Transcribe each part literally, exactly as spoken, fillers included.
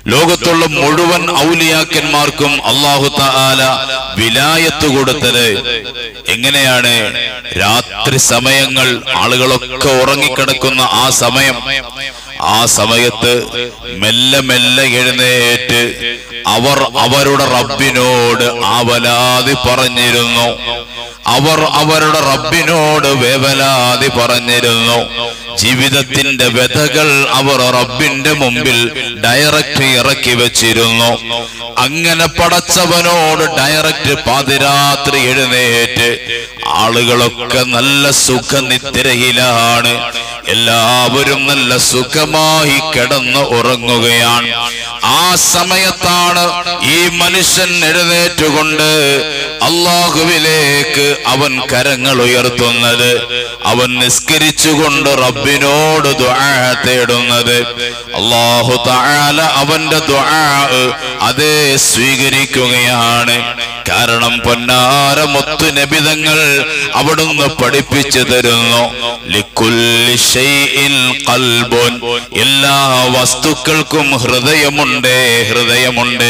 ലോകത്തുള്ള മുഴുവൻ ഔലിയാക്കന്മാർക്കും അല്ലാഹു തആല വിലായത്ത് കൊടുത്തത് എങ്ങനെയാണ്? രാത്രി സമയങ്ങൾ, ആളുകളൊക്കെ ഉറങ്ങിക്കിടക്കുന്ന ആ സമയം, ആ സമയത്ത് മെല്ലെ മെല്ലെ എഴുന്നേറ്റ് അവർ അവരുടെ റബ്ബിനോട് ആവലാതി പറഞ്ഞിരുന്നു. അവർ അവരുടെ റബ്ബിനോട് വേവലാതി പറഞ്ഞിരുന്നു. ജീവിതത്തിന്റെ വ്യഥകൾ അവർ റബ്ബിന്റെ മുമ്പിൽ ഡയറക്റ്റ് ഇറക്കി വെച്ചിരുന്നു. അങ്ങനെ പടച്ചവനോട് ഡയറക്റ്റ് പാതിരാത്രി എഴുന്നേറ്റ് ആളുകളൊക്കെ നല്ല സുഖനിദ്രയിലാണ്. എല്ലാവരും നല്ല സുഖമായി കിടന്ന് ഉറങ്ങുകയാണ്. ആ സമയത്താണ് ഈ മനുഷ്യൻ എഴുന്നേറ്റുകൊണ്ട് അല്ലാഹുവിലേക്ക് അവൻ കരങ്ങൾ ഉയർത്തുന്നത്. അവൻ നിസ്കരിച്ചുകൊണ്ട് റബ്ബിനോട് ദുആ തേടുന്നത്. അല്ലാഹു തആല അവന്റെ ദുആ അതേ സ്വീകരിക്കുകയാണ്. കാരണം പൊന്നാര മുത്തു നബി തങ്ങൾ അവിടുന്ന് പഠിപ്പിച്ചു തരുന്നു, ലിക്കുല്ലി ശൈഇൻ ഖൽബുൻ, എല്ലാ വസ്തുക്കൾക്കും ഹൃദയമുണ്ട്, ഹൃദയമുണ്ട്.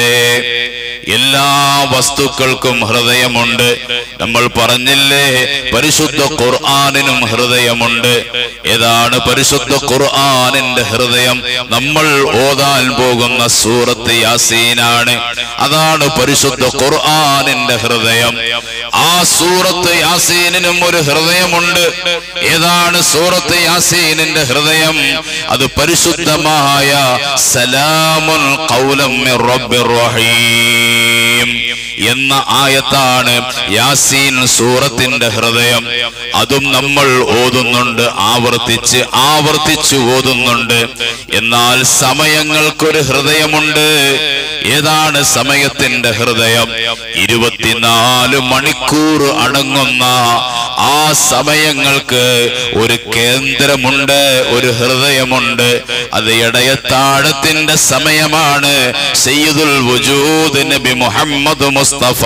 എല്ലാ വസ്തുക്കൾക്കും ഹൃദയമുണ്ട്. നമ്മൾ പറഞ്ഞില്ലേ, പരിശുദ്ധ ഖുർആനിനും ഹൃദയമുണ്ട്. ഏതാണ് പരിശുദ്ധ ഖുർആനിന്റെ ഹൃദയം? നമ്മൾ ഓതാൻ പോകുന്ന സൂറത്ത് യാസീനാണ്. അതാണ് പരിശുദ്ധ ഖുർആനിന്റെ ഹൃദയം. ആ സൂറത്ത് യാസീനിനും ഒരു ഹൃദയമുണ്ട്. ഏതാണ് സൂറത്ത് യാസീനിന്റെ ഹൃദയം? അത് പരിശുദ്ധമായ സലാമുൻ ഖൗലം മിർ റബ്ബിർ റഹീം എന്ന ആയത്താണ് യാസീൻ സൂറത്തിന്റെ ഹൃദയം. അതും നമ്മൾ ഓതുന്നുണ്ട്, ആവർത്തിച്ച് ആവർത്തിച്ച് ഓതുന്നുണ്ട്. എന്നാൽ സമയങ്ങൾക്കൊരു ഹൃദയമുണ്ട്. ഏതാണ് സമയത്തിന്റെ ഹൃദയം? ഇരുപത്തിനാല് മണിക്കൂർ അടങ്ങുന്ന ആ സമയങ്ങൾക്ക് ഒരു കേന്ദ്രമുണ്ട്, ഒരു ഹൃദയമുണ്ട്. അത് ഇടയത്താഴത്തിന്റെ സമയമാണ്. സയ്യിദുൽ വജൂദ് നബി മുഹമ്മദ് മുസ്തഫ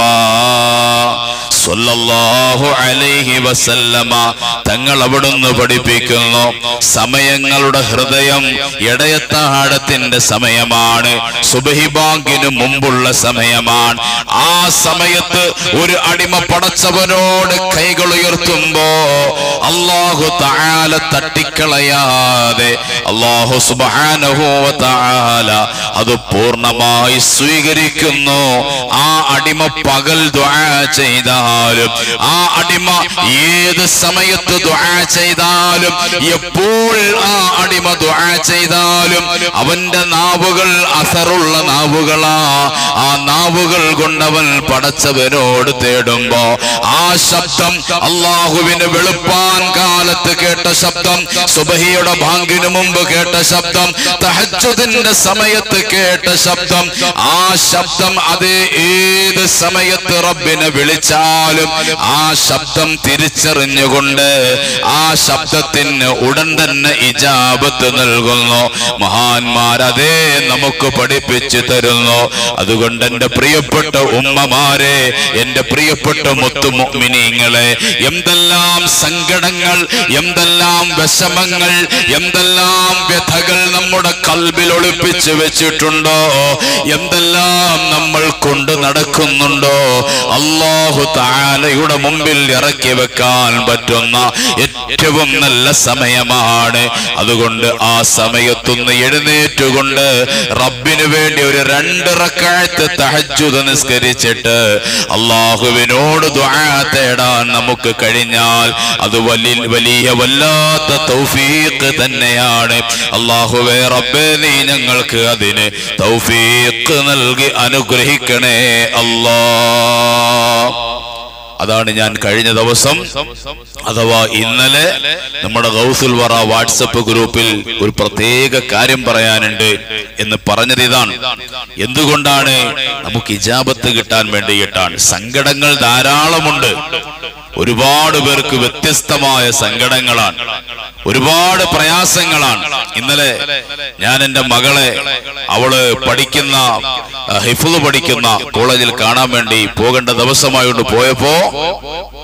സ്വല്ലല്ലാഹു അലൈഹി വസല്ലമ തങ്ങൾ അവിടുന്ന് പഠിപ്പിക്കുന്നു, സമയങ്ങളുടെ ഹൃദയം ഇടയത്താഴത്തിന്റെ സമയമാണ്, സുബ്ഹി ബാങ്കിന് മുമ്പുള്ള സമയമാണ്. ആ സമയത്ത് ഒരു അടിമ പടച്ചവനോട് കൈകൾ ഉയർത്തുമ്പോ അല്ലാഹു തആല തട്ടിക്കളയാതെ അല്ലാഹു സുബ്ഹാനഹു വ തആല അത് പൂർണ്ണമായി സ്വീകരിക്കുന്നു. ആ അടിമ പകൽ ദുആ ചെയ്താലും, ആ അടിമ ഏത് സമയത്ത് ദുആ ചെയ്താലും, എപ്പോൾ ആ അടിമ ദുആ ചെയ്താലും അവന്റെ നാവുകൾ അസറുള്ള നാവുകളാ. ആ നാവുകൾ കൊണ്ടവൻ പടച്ചവനോട് തേടുമ്പോ ആ ശബ്ദം അല്ലാഹുവിന് വെളുപ്പാൻ കാലത്ത് കേട്ട ശബ്ദം, സുബ്ഹിയുടെ ബാങ്കിന് മുമ്പ് കേട്ട ശബ്ദം, തഹജ്ജുദിന്റെ സമയത്ത് കേട്ട ശബ്ദം, ആ ശബ്ദം അത് ഏത് സമയത്ത് റബ്ബിനെ വിളിച്ചാലും ആ ശബ്ദം തിരിച്ചറിഞ്ഞുകൊണ്ട് ആ ശബ്ദത്തിന് ഉടൻ തന്നെ ഇജാബത്ത് നൽകുന്നു. മഹാന്മാരതേ നമുക്ക് പഠിപ്പിച്ചു തരുന്നു. അതുകൊണ്ട് എന്റെ പ്രിയപ്പെട്ട ഉമ്മമാരെ, എന്റെ പ്രിയപ്പെട്ട മുത്തു മുഅ്മിനീങ്ങളെ, എന്തെല്ലാം സങ്കടങ്ങൾ, എന്തെല്ലാം വിഷമങ്ങൾ, എന്തെല്ലാം വ്യഥകൾ നമ്മുടെ കൽബിൽ ഒളിപ്പിച്ചു വെച്ചിട്ടുണ്ടോ, എന്തെല്ലാം നമ്മൾ കൊണ്ട് നടക്കുന്നുണ്ടോ, അല്ലാഹു തആലയുടെ മുമ്പിൽ ഇറക്കി വെക്കാൻ പറ്റുന്ന ഏറ്റവും നല്ല സമയമാണ്. അതുകൊണ്ട് ആ സമയത്തൊന്ന് എഴുന്നേറ്റുകൊണ്ട് റബ്ബിന് വേണ്ടി ഒരു രണ്ട് റക്അത്ത് തഹജ്ജുദ് നിസ്കരിച്ചിട്ട് അല്ലാഹുവിനോട് ദുആ തേടാൻ നമുക്ക് കഴിഞ്ഞാൽ അത് വലിയ വലിയ വല്ലാത്ത തൗഫീഖ് തന്നെയാണ്. അല്ലാഹുവേ റബ്ബേ, നീ ഞങ്ങൾക്ക് അതിന് തൗഫീഖ് നൽകി അനുഗ്രഹിക്കണേ അല്ലാഹ്. അതാണ് ഞാൻ കഴിഞ്ഞ ദിവസം അഥവാ ഇന്നലെ നമ്മുടെ ഗൗസുൽ വറ വാട്സപ്പ് ഗ്രൂപ്പിൽ ഒരു പ്രത്യേക കാര്യം പറയാനുണ്ട് എന്ന് പറഞ്ഞത് ഇതാണ്. എന്തുകൊണ്ടാണ്? നമുക്ക് ഇജാബത്ത് കിട്ടാൻ വേണ്ടിയിട്ടാണ്. സങ്കടങ്ങൾ ധാരാളമുണ്ട്. ഒരുപാട് പേർക്ക് വ്യത്യസ്തമായ സങ്കടങ്ങളാണ്, ഒരുപാട് പ്രയാസങ്ങളാണ്. ഇന്നലെ ഞാൻ എൻ്റെ മകളെ, അവള് പഠിക്കുന്ന ഹിഫ്ള് പഠിക്കുന്ന കോളേജിൽ കാണാൻ വേണ്ടി പോകേണ്ട ദിവസമായോണ്ട് പോയപ്പോ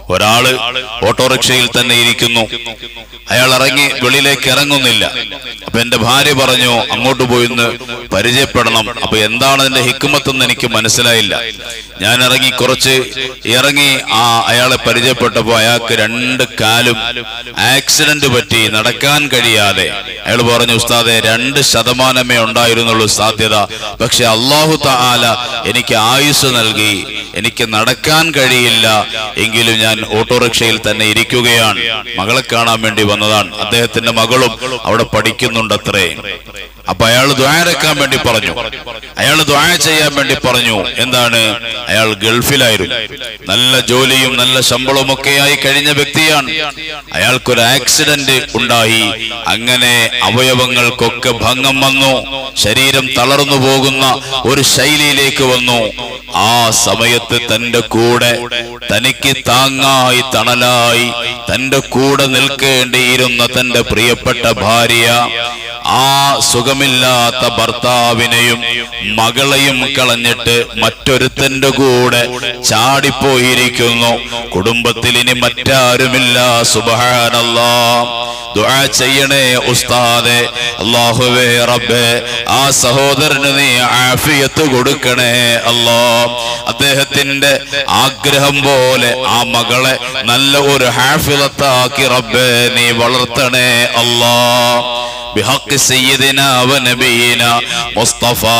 ഒരാള് ഓട്ടോറിക്ഷയിൽ തന്നെ ഇരിക്കുന്നു. അയാൾ ഇറങ്ങി വെളിയിലേക്ക് ഇറങ്ങുന്നില്ല. അപ്പൊ എന്റെ ഭാര്യ പറഞ്ഞു അങ്ങോട്ട് പോയി ഒന്ന് പരിചയപ്പെടണം. അപ്പൊ എന്താണ് അതിന്റെ ഹിക്മത്തെന്ന് എനിക്ക് മനസ്സിലായില്ല. ഞാൻ ഇറങ്ങി കുറച്ച് ഇറങ്ങി ആ അയാളെ പരിചയപ്പെട്ടപ്പോ അയാൾക്ക് രണ്ട് കാലും ആക്സിഡന്റ് പറ്റി നടക്കാൻ കഴിയാതെ. അയാൾ പറഞ്ഞു ഉസ്താദെ രണ്ട് ശതമാനമേ ഉണ്ടായിരുന്നുള്ളൂ സാധ്യത, പക്ഷെ അല്ലാഹു തആല എനിക്ക് ആയുസ് നൽകി, എനിക്ക് നടക്കാൻ കഴിയില്ല, എങ്കിലും ഞാൻ ഓട്ടോറിക്ഷയിൽ തന്നെ ഇരിക്കുകയാണ്. മകളെ കാണാൻ വേണ്ടി വന്നതാണ്. അദ്ദേഹത്തിന്റെ മകളും അവിടെ പഠിക്കുന്നുണ്ടത്രേ. അപ്പൊ അയാൾ ദുആ ചെയ്യാൻ വേണ്ടി പറഞ്ഞു, അയാൾ ദുആ ചെയ്യാൻ വേണ്ടി പറഞ്ഞു. എന്താണ്? അയാൾ ഗൾഫിലായിരുന്നു, നല്ല ജോലിയും നല്ല ശമ്പളവും ഒക്കെയായി കഴിഞ്ഞ വ്യക്തിയാണ്. അയാൾക്കൊരു ആക്സിഡന്റ് ഉണ്ടായി. അങ്ങനെ അവയവങ്ങൾക്കൊക്കെ ഭംഗം വന്നു, ശരീരം തളർന്നു പോകുന്ന ഒരു ശൈലിയിലേക്ക് വന്നു. ആ സമയത്ത് തന്റെ കൂടെ തനിക്ക് താങ്ങായി തണലായി തന്റെ കൂടെ നിൽക്കേണ്ടിയിരുന്ന തന്റെ പ്രിയപ്പെട്ട ഭാര്യ ആ സുഖമില്ലാത്ത ഭർത്താവിനെയും മകളെയും കളഞ്ഞിട്ട് മറ്റൊരുത്തന്റെ കൂടെ ചാടിപ്പോയിരിക്കുന്നു. കുടുംബത്തിൽ ഇനി മറ്റാരുമില്ല. സുബ്ഹാനല്ലാഹ്. ദുആ ചെയ്യണേ ഉസ്താദേ. അല്ലാഹുവേ റബ്ബേ, ആ സഹോദരന് നീ ആഫിയത്ത് കൊടുക്കണേ അല്ലാഹ്. അദ്ദേഹത്തിന്റെ ആഗ്രഹം പോലെ ആ മകളെ നല്ല ഒരു ഹാഫിളത്താക്കി റബ്ബേ നീ വളർത്തണേ അല്ലാഹ്. بحق سيدنا ونبينا مصطفى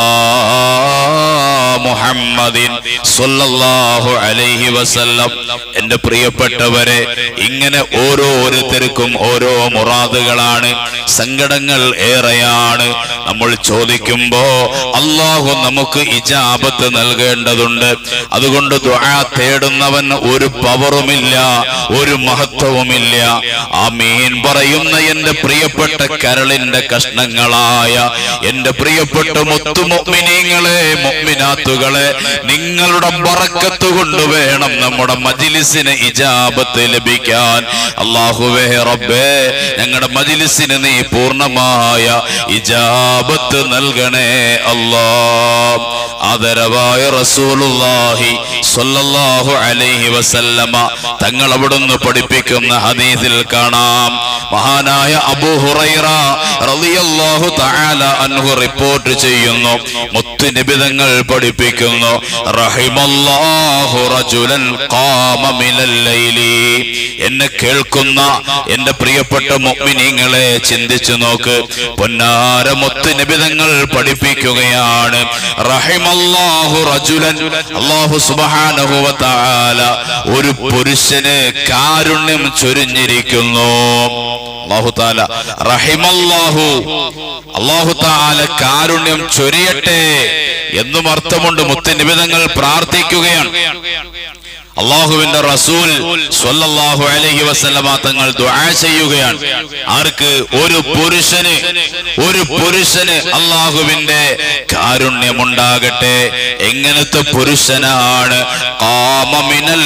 മുഹമ്മദിൻ സ്വല്ലല്ലാഹു അലൈഹി വസല്ലം. എന്റെ പ്രിയപ്പെട്ടവരെ, ഇങ്ങനെ ഓരോരുത്തർക്കും ഓരോ മുറാദുകളാണ്, സങ്കടങ്ങൾ ഏറെയാണ്. നമ്മൾ ചോദിക്കുമ്പോ അല്ലാഹു നമുക്ക് ഇജാബത്ത് നൽകേണ്ടതുണ്ട്. അതുകൊണ്ട് ദുആ തേടുന്നവൻ ഒരു പവറുമില്ല, ഒരു മഹത്വവുമില്ല. ആമീൻ പറയുന്ന എന്റെ പ്രിയപ്പെട്ട കരളിന്റെ കഷ്ണങ്ങളായ എന്റെ പ്രിയപ്പെട്ട മുത്തു മുഅ്മിനീങ്ങളെ, മുഅ്മിനാത്തുകളെ, നിങ്ങളുടെ ബറക്കത്ത് കൊണ്ട് വേണം നമ്മുടെ മജ്ലിസിന് ഇജാബത്ത് ലഭിക്കാൻ. അല്ലാഹുവേ റബ്ബേ, ഞങ്ങളുടെ മജ്ലിസിന് നീ പൂർണ്ണമായ ഇജാബത്ത് നൽകണേ അല്ലാഹ്. ആദരവായ റസൂലുള്ളാഹി സ്വല്ലല്ലാഹു അലൈഹി വസല്ലമ തങ്ങൾ അവിടുന്ന് പഠിപ്പിക്കുന്ന ഹദീസിൽ കാണാം, മഹാനായ അബൂ ഹുറൈറ റളിയല്ലാഹു തആല അൻഹു റിപ്പോർട്ട് ചെയ്യുന്നു, മുത്തുനബി തങ്ങൾ പഠിപ്പിക്കുന്നു, റഹിമല്ലാഹു റജുലൻ ഖാമ മിനൽ ലൈലി. എന്നെ കേൾക്കുന്ന എന്റെ പ്രിയപ്പെട്ട മുഅ്മിനീങ്ങളെ, ചിന്തിച്ചു നോക്ക്. പൊന്നാര മുത്തുനബി തങ്ങൾ പഠിപ്പിക്കുകയാണ്, റഹിമല്ലാഹു റജുലൻ, അല്ലാഹു സുബ്ഹാനഹു വ തആല ഒരു പുരുഷന് കാരുണ്യം ചൊരിഞ്ഞിരിക്കുന്നു. അല്ലാഹു തആല റഹിമല്ലാഹു, അല്ലാഹു തആല കാരുണ്യം ചൊരിയട്ടെ എന്നും അർത്ഥമുണ്ട്. മുത്തുനബി തങ്ങൾ പ്രാർത്ഥിക്കുകയാണ്. അല്ലാഹുവിന്റെ റസൂൽ സ്വല്ലല്ലാഹു അലൈഹി വസല്ലമ തങ്ങൾ ദുആ ചെയ്യുകയാണ്. ആർക്ക്? ഒരു പുരുഷന്, ഒരു പുരുഷന് അല്ലാഹുവിന്റെ കാരുണ്യമുണ്ടാകട്ടെ. എങ്ങനത്തെ പുരുഷനാണ്? ഖാമ മിനൽ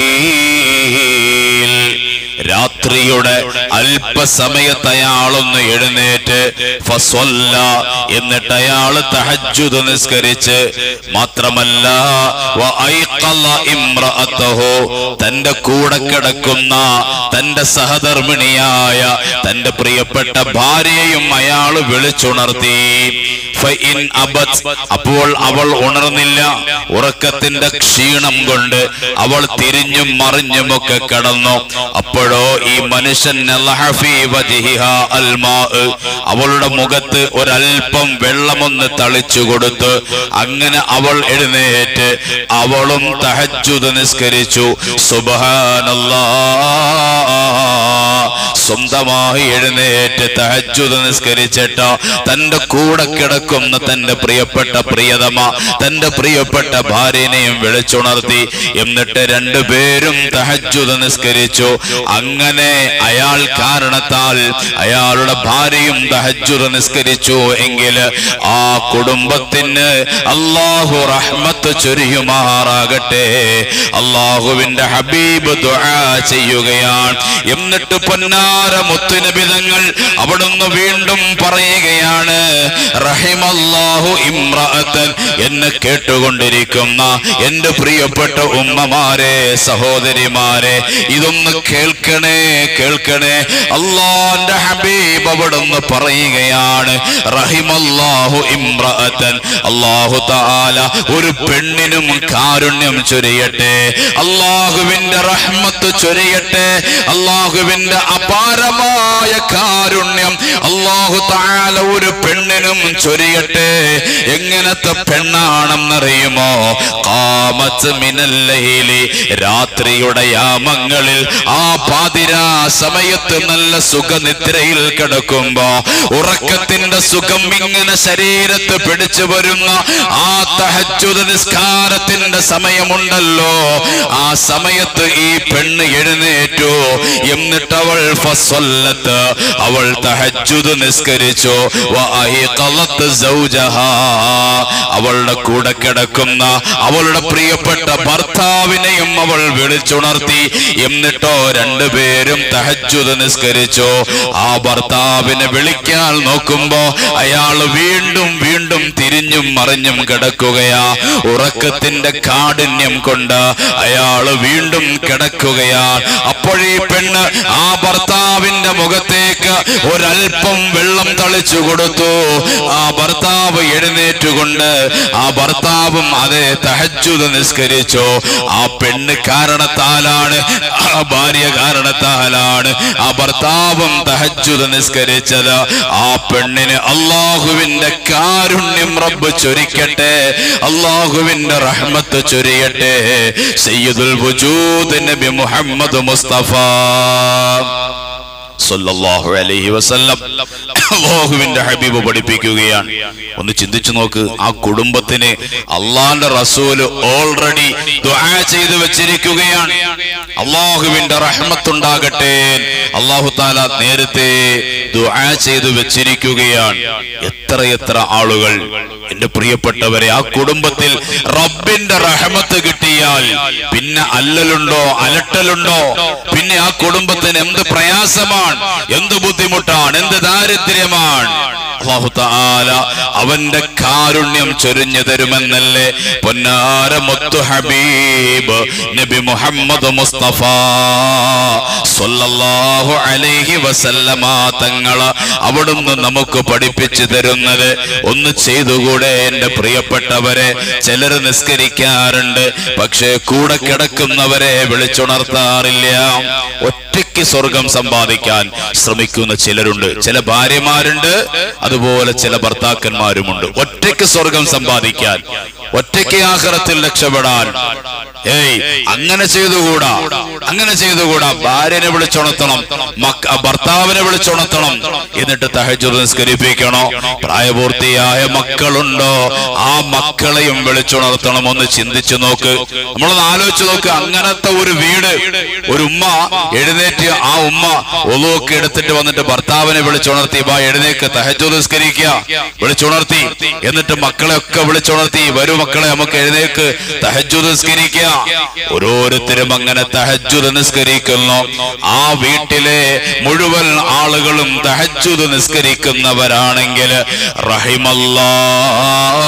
ലൈൽ, രാത്രിയുടെ അല്പസമയത്ത് അയാളൊന്ന് എഴുന്നേറ്റ് ഫസ്വല്ല, എന്നിട്ട് അയാൾ തഹജ്ജുദ് നിസ്കരിച്ച്, മാത്രമല്ല വഅയ്ഖള ഇംറഅതഹു, തന്റെ കൂടെ കിടക്കുന്ന തന്റെ സഹധർമ്മിണിയായ തന്റെ പ്രിയപ്പെട്ട ഭാര്യയെയും അയാൾ വിളിച്ചുണർത്തി. ഫഇൻ അബത്, അപ്പോൾ അവൾ ഉണർന്നില്ല. ഉറക്കത്തിന്റെ ക്ഷീണം കൊണ്ട് അവൾ തിരിഞ്ഞും മറിഞ്ഞുമൊക്കെ കടന്നു. അപ്പോഴോ ഈ മനുഷ്യൻ അവളുടെ മുഖത്ത് ഒരൽപ്പം വെള്ളമൊന്ന് തളിച്ചു കൊടുത്ത്, അങ്ങനെ അവൾ എഴുന്നേറ്റ് അവളും തഹജ്ജുദ് നിസ്കരിച്ചു. സുബ്ഹാനല്ലാഹ്, സ്വന്തമായി എഴുന്നേറ്റ് തഹജ്ജുദ് നിസ്കരിച്ചിട്ട് തന്റെ കൂടെ കിടക്കുന്ന തന്റെ പ്രിയപ്പെട്ട പ്രിയതമ, തന്റെ പ്രിയപ്പെട്ട ഭാര്യനെയും വിളിച്ചുണർത്തി. എന്നിട്ട് രണ്ടുപേരും തഹജ്ജുദ് നിസ്കരിച്ചു. അങ്ങനെ അയാൾ കാരണത്താൽ അയാളുടെ ഭാര്യയും തഹജ്ജുദ് നിസ്കരിച്ചു എങ്കിൽ ആ കുടുംബത്തിന് അല്ലാഹു റഹ്മത്ത് ചൊരിയുമാറാകട്ടെ. അല്ലാഹുവിന്റെ ഹബീബ് ദുആ ചെയ്യുകയാണ്. എന്നിട്ട് പൊന്നാര മുത്തുനബി തങ്ങൾ അവിടുന്ന് വീണ്ടും പറയുകയാണ്, റഹിമ റഹിമല്ലാഹു ഇംറഅതൻ. എന്നെ കേട്ടുകൊണ്ടിരിക്കുന്ന എന്റെ പ്രിയപ്പെട്ട ഉമ്മമാരെ, സഹോദരിമാരെ, ഇതൊന്ന് കേൾക്കണേ, കേൾക്കണേ. അല്ലാഹുവിന്റെ ഹബീബ് അവിടുന്ന് പറയുകയാണ്, റഹിമല്ലാഹു ഇംറഅതൻ. അല്ലാഹു തആല ഒരു പെണ്ണിനും കാരുണ്യം ചൊരിയട്ടെ, അല്ലാഹുവിന്റെ റഹ്മത്ത് ചൊരിയട്ടെ, അല്ലാഹുവിന്റെ അപാരമായ കാരുണ്യം അല്ലാഹു തആല ഒരു പെണ്ണിനും ചൊരിയട്ടെ. എങ്ങനത്തെ പെണ്ണാണെന്നറിയുമോ? ഖാമത്ത് മിനൽ ലൈലി, രാത്രിയുടെ യാമങ്ങളിൽ ആ പാതിരാ സമയത്ത് നല്ല സുഖനിദ്രയിൽ കിടക്കുമ്പോ ഉറക്കത്തിന്റെ സുഖം ഇങ്ങനെ ശരീരത്ത് പിടിച്ചു വരുന്ന ആ തഹജ്ജുദ് നിസ്കാരത്തിന്റെ സമയമുണ്ടല്ലോ, ആ സമയത്ത് ഈ പെണ്ണ് എഴുന്നേറ്റു. എന്നിട്ട് അവൾ ഫസ്വല്ലത്ത്, അവൾ തഹജ്ജുദ് നിസ്കരിച്ചു. വഅയ്ഖളത് സൗജഹാ, അവളുടെ കൂടെ കിടക്കുന്ന അവളുടെ പ്രിയപ്പെട്ട ഭർത്താവിനെയും അവൾ വിളിച്ചുണർത്തി. എന്നിട്ടോ രണ്ടുപേരും തഹജ്ജുദ് നിസ്കരിച്ചു. ആ ഭർത്താവിനെ വിളിക്കാൻ നോക്കുമ്പോ അയാൾ വീണ്ടും വീണ്ടും തിരിഞ്ഞും മറിഞ്ഞും കിടക്കുകയാ. ഉറക്കത്തിന്റെ കാഠിന്യം കൊണ്ട് അയാൾ വീണ്ടും കിടക്കുകയാ. അപ്പോഴീ പെണ്ണ് ആ ഭർത്താവിന്റെ മുഖത്തേക്ക് ഒരൽപ്പം വെള്ളം തളിച്ചു കൊടുത്തു. ആ ഭർത്താവ് എഴുന്നേറ്റുകൊണ്ട് ആ ഭർത്താവും അതേ തഹജ്ജുദ് നിസ്കരിച്ചു. ആ പെണ്ണ് കാരണത്താലാണ്, ആ ഭാര്യ കാരണത്താലാണ് ആ ഭർത്താവും തഹജ്ജുദ് നിസ്കരിച്ചത്. ആ പെണ്ണിന് അല്ലാഹുവിന്റെ കാരുണ്യം റബ്ബ് ചൊരിക്കട്ടെ, അല്ലാഹുവിന്റെ റഹ്മത്ത് ചൊരിയട്ടെ. സയ്യിദുൽ വജൂദ് നബി മുഹമ്മദ് മുസ്തഫ സല്ലല്ലാഹു അലൈഹി വസല്ലം അല്ലാഹുവിന്റെ ഹബീബ് പഠിപ്പിക്കുകയാണ്. ഒന്ന് ചിന്തിച്ചു നോക്ക്, ആ കുടുംബത്തിന് അള്ളാന്റെ റസൂല് ഓൾറെഡി ദുആ ചെയ്തു വെച്ചിരിക്കുകയാണ്, അല്ലാഹുവിന്റെ റഹ്മത്തുണ്ടാകട്ടെ. അല്ലാഹു തആല നേരത്തെ ദുആ ചെയ്തു വെച്ചിരിക്കുകയാണ്. എത്ര എത്ര ആളുകൾ, എന്റെ പ്രിയപ്പെട്ടവരെ, ആ കുടുംബത്തിൽ റബ്ബിന്റെ റഹ്മത്ത് കിട്ടിയാൽ പിന്നെ അല്ലലുണ്ടോ, അലട്ടലുണ്ടോ? പിന്നെ ആ കുടുംബത്തിന് എന്ത് പ്രയാസമാണ്, എന്ത് ബുദ്ധിമുട്ടാണ്, എന്ത് ദാരിദ്ര്യമാണ്. അല്ലാഹു തആല അവന്റെ കാരുണ്യം ചൊരിഞ്ഞു തരുമെന്നല്ലേ പൊന്നാര മുത്തു ഹബീബ് നബി മുഹമ്മദ് മുസ്തഫ സല്ലല്ലാഹു അലൈഹി വസല്ലമ തങ്ങൾ അവിടുന്ന് നമുക്ക് പഠിപ്പിച്ചു തരുന്നത്. ഒന്ന് ചെയ്തുകൂടെ എന്റെ പ്രിയപ്പെട്ടവരെ? ചിലർ നിസ്കരിക്കാറുണ്ട്, പക്ഷേ കൂടെ കിടക്കുന്നവരെ വിളിച്ചുണർത്താറില്ല. ഒറ്റയ്ക്ക് സ്വർഗം സമ്പാദിക്കാൻ ശ്രമിക്കുന്ന ചിലരുണ്ട്, ചില ഭാര്യമാരുണ്ട്, അതുപോലെ ചില ഭർത്താക്കന്മാരുമുണ്ട്. ഒറ്റയ്ക്ക് സ്വർഗം സമ്പാദിക്കാൻ, ഒറ്റയ്ക്ക് ആഖിറത്തിൽ രക്ഷപ്പെടാൻ. ഏയ് അങ്ങനെ ചെയ്തുകൂടാ, അങ്ങനെ ചെയ്തുകൂടാ. ഭാര്യനെ വിളിച്ചുണർത്തണം, ഭർത്താവിനെ വിളിച്ചുണർത്തണം, എന്നിട്ട് തഹജ്ജുദ് നിസ്കരിപ്പിക്കണോ? പ്രായപൂർത്തിയായ മക്കളുണ്ടോ? ആ മക്കളെയും വിളിച്ചുണർത്തണം. ഒന്ന് ചിന്തിച്ചു നോക്ക്, നമ്മളൊന്ന് ആലോചിച്ചു നോക്ക്. അങ്ങനത്തെ ഒരു വീട്, ഒരു ഉമ്മ എഴുന്നേറ്റ്, ആ ഉമ്മ ഒളുവൊക്കെ എടുത്തിട്ട് വന്നിട്ട് ഭർത്താവിനെ വിളിച്ചുണർത്തി, ബാ എഴുന്നേക്ക് തഹജ്ജുദ് നിസ്കരിക്കുക, വിളിച്ചുണർത്തി. എന്നിട്ട് മക്കളെ ഒക്കെ വിളിച്ചുണർത്തി, വരൂ മക്കളെ നമുക്ക് എഴുന്നേക്ക് തഹജ്ജുദ് നിസ്കരിക്കുക. ഓരോരുത്തരും അങ്ങനെ തഹജ്ജുദ് നിസ്കരിക്കുന്നു. ആ വീട്ടിലെ മുഴുവൻ ആളുകളും തഹജ്ജുദ് നിസ്കരിക്കുന്നവരാണെങ്കിൽ റഹിമല്ലാഹ്,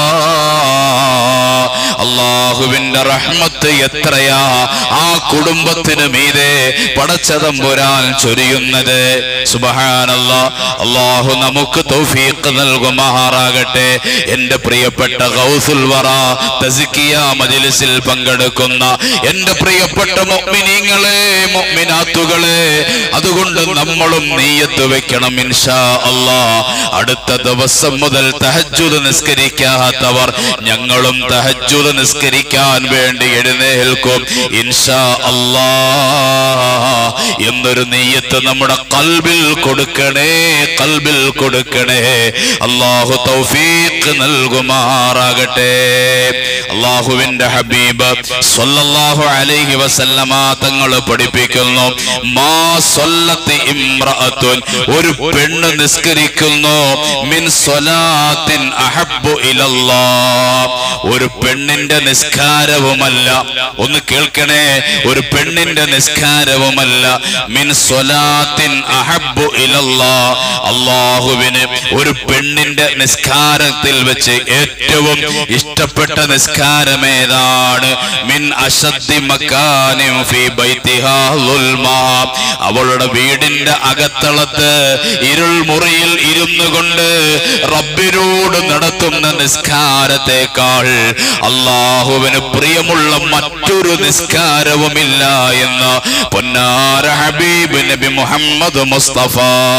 അല്ലാഹുവിന്റെ റഹ്മത്ത് എത്രയാ ആ കുടുംബത്തിന് മീതെ പടച്ചതമ്പുരാൻ ചൊരിയുന്നത്. സുബ്ഹാനല്ലാഹ്. അല്ലാഹു നമുക്ക് തൗഫീഖ് നൽകുമാറാകട്ടെ. എന്റെ പ്രിയപ്പെട്ട ഗൗസുൽ വറ തസ്കിയ മജ്ലിസിൽ പങ്കെടുക്കുന്ന എന്റെ പ്രിയപ്പെട്ട മുഅ്മിനീങ്ങളെ, മുഅ്മിനാത്തുകളെ, അതുകൊണ്ട് നമ്മളും നിയ്യത്ത് വെക്കണം ഇൻഷാ അല്ലാഹ്. അടുത്ത ദിവസം മുതൽ തഹജ്ജുദ് നിസ്കരിക്കാത്തവർ ഞങ്ങളും തഹജ്ജുദ് നിസ്കരിക്കാൻ വേണ്ടി എഴുന്നേൽക്കും ഇൻഷാ അല്ലാഹ് എന്നൊരു നിയ്യത്ത് നമ്മുടെ ഖൽബിൽ കൊടുക്കണേ, ഖൽബിൽ കൊടുക്കണേ. അല്ലാഹു തൗഫീഖ് നൽകുമാറാകട്ടെ. അല്ലാഹുവിന്റെ ഹബീബ് സ്വല്ലല്ലാഹു അലൈഹി വസല്ലമ തങ്ങൾ പഠിപ്പിക്കുന്നു, മാ സ്വല്ലത്തി ഇംറഅത്തുൻ, ഒരു പെണ്ണ് നിസ്കരിക്കുന്നു, മിൻ സ്വലാത്തിൻ അഹബ്ബു ഇലല്ലാഹ്, ഒരു പെണ്ണിന്റെ നിസ്കാര നിസ്കാരവുമല്ല, ഒന്ന് കേൾക്കണേ, ഒരു പെണ്ണിന്റെ നിസ്കാരവുമല്ല. മിൻ സ്വലാത്തിൻ അഹബ്ബു ഇലല്ലാഹ്, അല്ലാഹുവിന് ഒരു പെണ്ണിന്റെ നിസ്കാരത്തിൽ വെച്ച് ഏറ്റവും ഇഷ്ടപ്പെട്ട നിസ്കാരം ഏതാണ്? മിൻ അശദ്ദി മകാനിൻ ഫീ ബൈതിഹാ ളുൽമാ, അവളുടെ വീടിന്റെ അകത്തളത്ത് ഇരുൾ മുറിയിൽ ഇരുന്നു കൊണ്ട് റബ്ബിനോട് നടത്തുന്ന നിസ്കാരത്തെക്കാൾ അല്ലാഹുവിന് പ്രിയമുള്ള മറ്റൊരു നിസ്കാരവുമില്ല എന്ന് പൊന്നാര ഹബീബ് നബി മുഹമ്മദ് മുസ്തഫ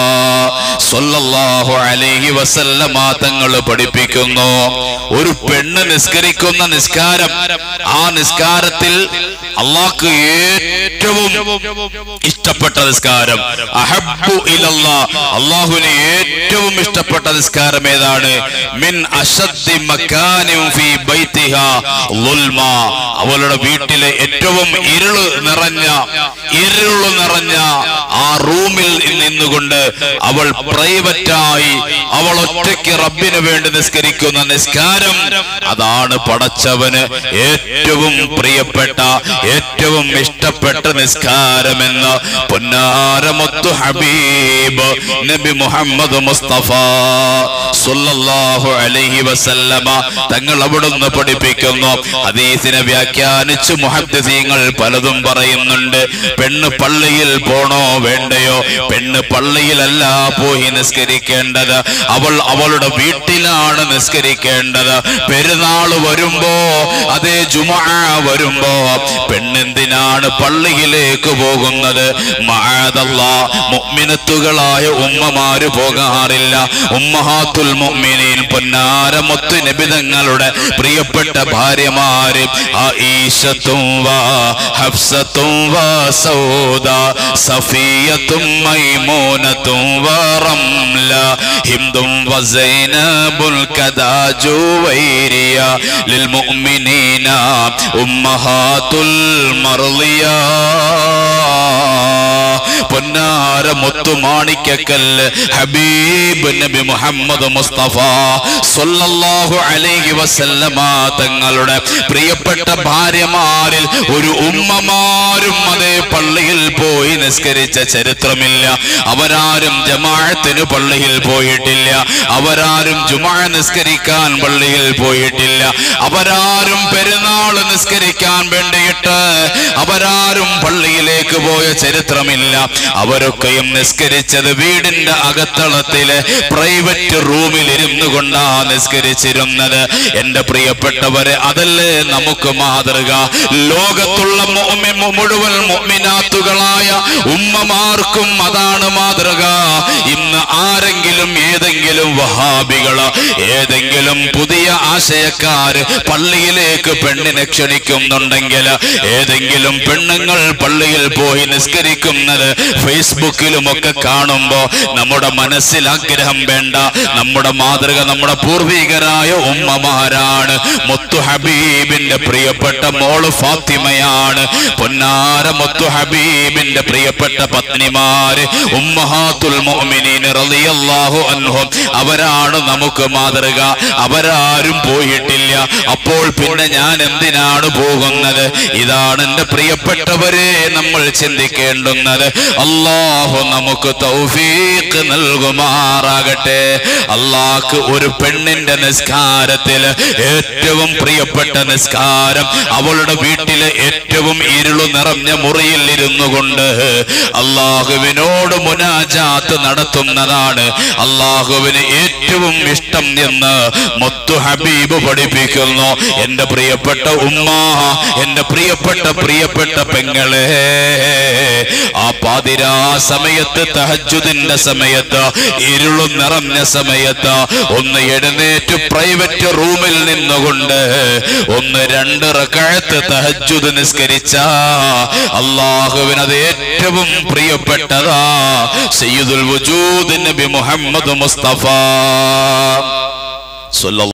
സ്വല്ലല്ലാഹു അലൈഹി വസല്ലമ തങ്ങൾ പഠിപ്പിക്കുന്നു. ഒരു പെണ്ണ് നിസ്കരിക്കുന്ന നിസ്കാരം, ആ നിസ്കാരത്തിൽ അല്ലാഹുക്ക് ഏറ്റവും ഇഷ്ടപ്പെട്ട നിസ്കാരം, അഹബ്ബു ഇലല്ലാഹ്, അല്ലാഹുവിന് ഏറ്റവും ഇഷ്ടപ്പെട്ട നിസ്കാരം ഏതാണ്? മിൻ അശദ്ദി മകാനിൻ ഫീ ബൈതിഹാ ളുൽമാ, അവളുടെ വീട്ടിലെ ഏറ്റവും ഇരുള് നിറഞ്ഞ ഇരുള് നിറഞ്ഞ ആ റൂമിൽ നിന്നുകൊണ്ട് അവൾ പ്രൈവറ്റായി അവൾ ഒറ്റയ്ക്ക് റബ്ബിന് വേണ്ടി നിസ്കരിക്കുന്ന നിസ്കാരം, അതാണ് പടച്ചവന് ഏറ്റവും പ്രിയപ്പെട്ട ഏറ്റവും ഇഷ്ടപ്പെട്ട നിസ്കാരമെന്ന് പൊന്നാരമുത്തു ഹബീബ് നബി മുഹമ്മദ് മുസ്തഫ സ്വല്ലല്ലാഹു അലൈഹി വസല്ലമ തങ്ങൾ അവിടുന്ന് പഠിപ്പിക്കുന്നു. ഹദീസിനെ വ്യാഖ്യാനിച്ച് മുഹദ്ദിസീങ്ങൾ പലതും പറയുന്നുണ്ട്. പെണ്ണ് പള്ളിയിൽ പോണോ വേണ്ടയോ? പെണ്ണ് പള്ളിയിലല്ല പോയി നിസ്കരിക്കേണ്ടത്, അവൾ അവളുടെ വീട്ടിലാണ് നിസ്കരിക്കേണ്ടത്. പെരുന്നാള് വരുമ്പോ, അതേ ജുമുഅ വരുമ്പോ പെണ്ണെന്തിനാണ് പള്ളിയിലേക്ക് പോകുന്നത്? മഅദല്ലാഹ്, മുഅ്മിനത്തുകളായ ഉമ്മമാര് പോകാറില്ല. ഉമ്മഹാത്തുൽ മുഅ്മിനീൻ പൊന്നാര മുത്ത് നബി തങ്ങളുടെ പ്രിയപ്പെട്ട ഭാര്യമാര് ആയിഷത്തും വാ ഹഫ്സത്തും വാ സൗദാ സഫിയത്തും മൈമൂനത്തും വാ റംല ഹിംദും വ സൈനബുൽ കദാ ജുവൈരിയ ലിൽ മുഅ്മിനീന ഉമ്മഹാത്തുൽ മർളിയാ. പൊന്നാര മുത്തുമാണിക്കക്കല്ല് ഹബീബ് നബി മുഹമ്മദ് മുസ്തഫ സ്വല്ലല്ലാഹു അലൈഹി വസല്ലമ തങ്ങളുടെ പ്രിയപ്പെട്ട ഭാര്യമാരിൽ ഒരു ഉമ്മമാരും അതേ പള്ളിയിൽ പോയി നിസ്കരിച്ച ചരിത്രമില്ല. അവരാരും ജമാഅത്തിന് പള്ളിയിൽ പോയിട്ടില്ല, അവരാരും ജുമുഅ നിസ്കരിക്കാൻ പള്ളിയിൽ പോയിട്ടില്ല, അവരാരും പെരുന്നാൾ നിസ്കരിക്കാൻ വേണ്ടിയിട്ട് അവരാരും പള്ളിയിലേക്ക് പോയ ചരിത്രമില്ല. അവരൊക്കെയും നിസ്കരിച്ചത് വീടിന്റെ അകത്തളത്തിലെ പ്രൈവറ്റ് റൂമിൽ ഇരുന്നു കൊണ്ടാ നിസ്കരിച്ചിരുന്നത്. എന്റെ പ്രിയപ്പെട്ടവരെ, അതല്ലേ നമുക്ക് മാതൃക? ലോകത്തുള്ള മുഴുവൻ മുഅ്മിനാത്തുകളായ ഉമ്മമാർക്കും അതാണ് മാതൃക. ഇന്ന് ആരെങ്കിലും ഏതെങ്കിലും വഹാബികള് ഏതെങ്കിലും പുതിയ ആശയക്കാര് പള്ളിയിലേക്ക് പെണ്ണിനെ ക്ഷണിക്കുന്നുണ്ടെങ്കിൽ, ഏതെങ്കിലും പെണ്ണുങ്ങൾ പള്ളിയിൽ പോയി നിസ്കരിക്കുന്നത് ഫേസ്ബുക്കിലുമൊക്കെ കാണുമ്പോ നമ്മുടെ മനസ്സിൽ ആഗ്രഹം വേണ്ട. നമ്മുടെ മാതൃക നമ്മുടെ പൂർവികരായ ഉമ്മമാരാണ്. മുത്തു ഹബീബിന്റെ പ്രിയപ്പെട്ട മോള് ഫാത്തിമയാണ്. പൊന്നാര മുത്തു ഹബീബിന്റെ പ്രിയപ്പെട്ട പത്നിമാര് ഉമ്മഹാത്തുൽ മുഅ്മിനീൻ റളിയല്ലാഹു അൻഹും, അവരാണ് നമുക്ക് മാതൃക. അവരാരും പോയിട്ടില്ല. അപ്പോൾ പിന്നെ ഞാൻ എന്തിനാണ് പോകുന്നത്? ഇതാണ് എന്റെ പ്രിയപ്പെട്ടവരെ നമ്മൾ ചിന്തിക്കേണ്ടുന്നത്. അല്ലാഹു നമുക്ക് തൗഫീഖ് നൽകുമാറാകട്ടെ. അല്ലാഹ്ക്ക് ഒരു പെണ്ണിന്റെ നിസ്കാരത്തിൽ ഏറ്റവും പ്രിയപ്പെട്ട നിസ്കാരം അവളുടെ വീട്ടിലെ ഏറ്റവും ഇരുളു നിറഞ്ഞ മുറിയിൽ ഇരുന്നു കൊണ്ട് അല്ലാഹുവിനോട് മുനാജാത്ത് നടത്തുന്നതാണ് അല്ലാഹുവിന് ഏറ്റവും ഇഷ്ടം എന്ന് മുത്തു ഹബീബ് പഠിപ്പിക്കുന്നു. എന്റെ പ്രിയപ്പെട്ട ഉമ്മ, എന്റെ പ്രിയപ്പെട്ട പ്രിയപ്പെട്ട പെങ്ങളെ, ആ പാതിരാ സമയത്ത് തഹജ്ജുദിന്റെ സമയത്ത് ഇരുളു നിറഞ്ഞ സമയത്ത് ഒന്ന് എഴുന്നേറ്റ് പ്രൈവറ്റ് റൂമിൽ നിന്നുകൊണ്ട് ഒന്ന് രണ്ട് റക്അത്ത് തഹജ്ജുദ് നിസ്കരിച്ച അല്ലാഹുവിന് അത് ഏറ്റവും പ്രിയപ്പെട്ടതാ. സയ്യിദുൽ വജൂദ് നബി മുഹമ്മദ് മുസ്തഫ സ്വല്ലല്ലാഹു